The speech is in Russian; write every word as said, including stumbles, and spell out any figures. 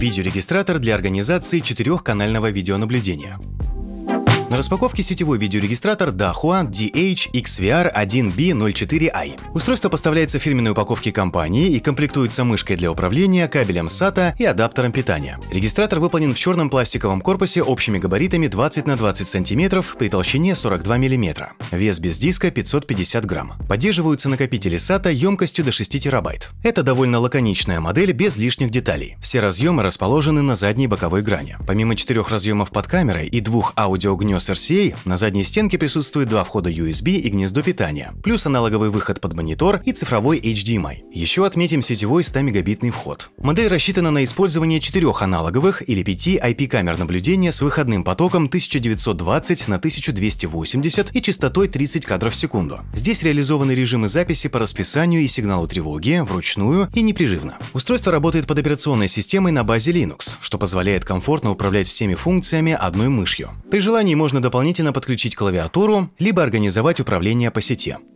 Видеорегистратор для организации четырехканального видеонаблюдения. На распаковке сетевой видеорегистратор Dahua ди эйч икс ви ар один би ноль четыре ай. Устройство поставляется в фирменной упаковке компании и комплектуется мышкой для управления, кабелем сата и адаптером питания. Регистратор выполнен в черном пластиковом корпусе общими габаритами двадцать на двадцать сантиметров при толщине сорок два миллиметра. Вес без диска пятьсот пятьдесят грамм. Поддерживаются накопители сата емкостью до шести терабайт. Это довольно лаконичная модель без лишних деталей. Все разъемы расположены на задней боковой грани. Помимо четырех разъемов под камерой и двух аудиогнезд эр си эй, на задней стенке присутствует два входа ю эс би и гнездо питания, плюс аналоговый выход под монитор и цифровой эйч ди эм ай. Еще отметим сетевой сто мегабитный вход. Модель рассчитана на использование четырех аналоговых или пяти ай пи камер наблюдения с выходным потоком тысяча девятьсот двадцать на тысячу двести восемьдесят и частотой тридцать кадров в секунду. Здесь реализованы режимы записи по расписанию и сигналу тревоги, вручную и непрерывно. Устройство работает под операционной системой на базе Linux, что позволяет комфортно управлять всеми функциями одной мышью. При желании можно дополнительно подключить клавиатуру, либо организовать управление по сети.